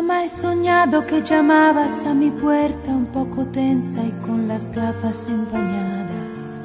Jamás he soñado que llamabas a mi puerta un poco tensa y con las gafas empañadas.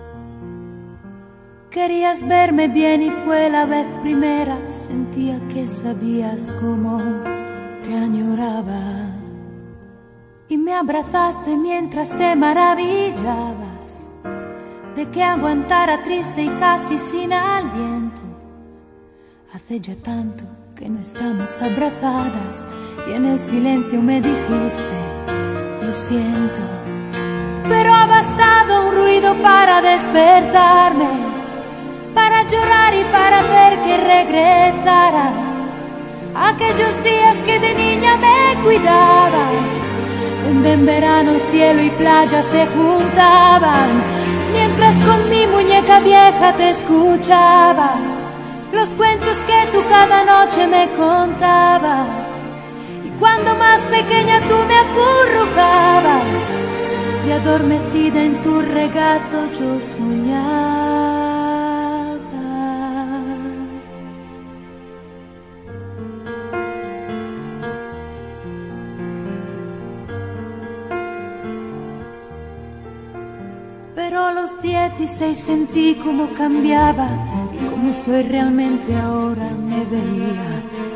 Querías verme bien y fue la vez primera. Sentía que sabías cómo te añoraba. Y me abrazaste mientras te maravillabas de que aguantara triste y casi sin aliento. Hace ya tanto que no estamos abrazadas y en el silencio me dijiste, lo siento. Pero ha bastado un ruido para despertarme, para llorar y para hacer que regresara aquellos días que de niña me cuidabas, donde en verano cielo y playa se juntaban, mientras con mi muñeca vieja te escuchaba los cuentos que tú cada noche me contabas. Y cuando más pequeña tú me acurrucabas y adormecida en tu regazo yo soñaba. Pero a los 16 sentí cómo cambiaba y cómo soy realmente ahora me veía.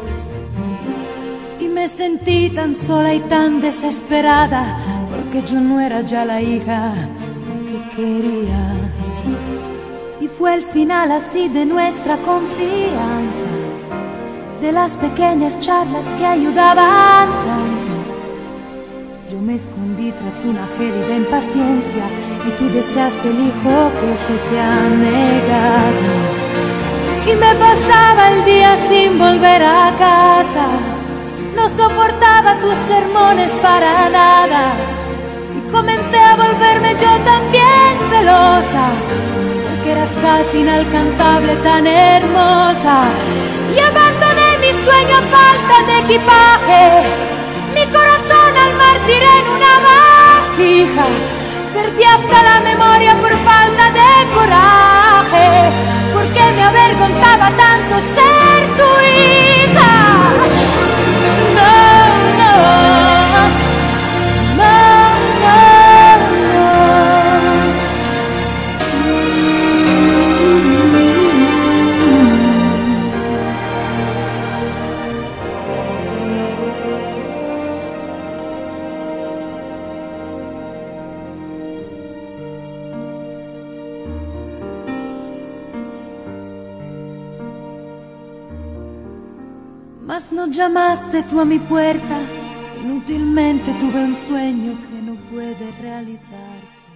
Y me sentí tan sola y tan desesperada, porque yo no era ya la hija que quería. Y fue el final así de nuestra confianza, de las pequeñas charlas que ayudaban tanto. Yo me escondí tras una gélida impaciencia y tú deseaste el hijo que se te ha negado. Y me pasaba el día sin volver a casa, no soportaba tus sermones para nada. Y comencé a volverme yo también celosa, porque eras casi inalcanzable, tan hermosa. Y abandoné mi sueño a falta de equipaje, mi corazón al mar tiré en una vasija. Perdí hasta la memoria por falta de coraje, porque me avergonzaba tanto ser tu hija. No, no, no, no, no. Mas no llamaste tú a mi puerta, inútilmente tuve un sueño que no puede realizarse.